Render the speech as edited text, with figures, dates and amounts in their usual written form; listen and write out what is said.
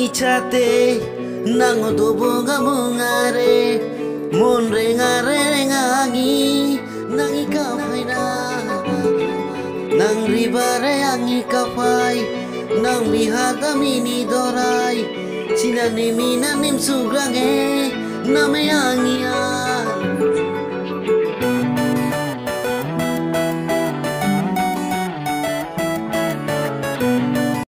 chate nang odoboga mungare monre ngare ngangi nang ikafai nang ribare angi kafai nang bihata mini dorai sinane minanim sugrange name angi